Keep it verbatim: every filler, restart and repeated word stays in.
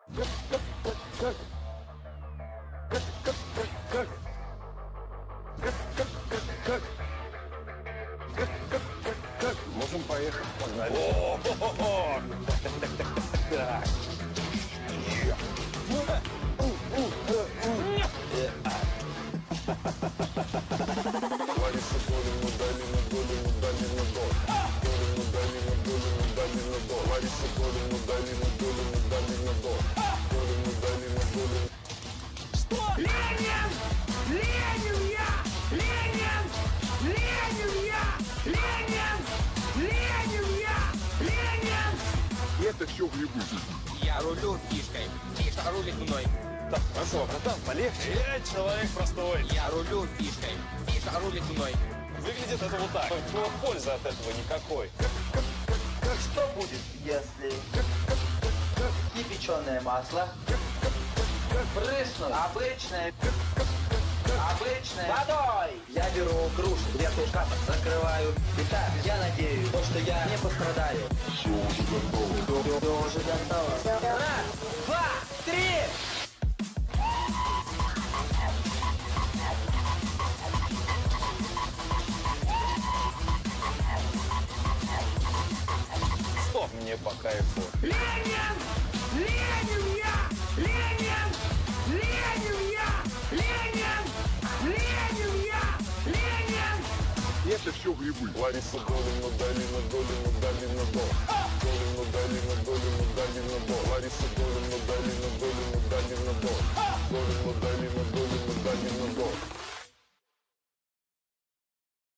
Как? Как? Как? Как? Как? Как? Как? Как? Как? Как? Как? Можем поехать, погнали. О-хо-хо-хо! Так. Лариса Долина, Долина, Долина, Долина, Долина. Долина, Долина, Долина, Долина, Долина. Лариса Долина, Долина, Долина, Долина, Долина. Долина, Долина, Долина. Что? Ленин! Ленин я! Ленин! Ленин я! Ленин! Ленин я! Ленин! Это все грибы. Я рулю фишкой, фишка рулит мной. Так, хорошо, братан, полегче. Я человек простой. Я рулю фишкой, фишка рулит мной. Выглядит это вот так. Только пользы от этого никакой. Что будет, если кипяченое масло брыснуть обычное, обычное водой? Я беру кружку, дверцу шкафа закрываю. Итак, я надеюсь, то, что я не пострадаю. Все уже готово. Все уже готово. Раз, два, три! Стоп, мне по кайфу. Ленин! Ленин я! Ленин! Ленин я! Ленин! Ленин я! Ленин! Это все грибы. Лариса Долина, Долина, Долина, Долина, Долина. Долина, Долина, Долина, Долина, Долина. Лариса Долина, Долина, Долина, Долина, Долина. Долина, Долина, Долина, Долина, Долина.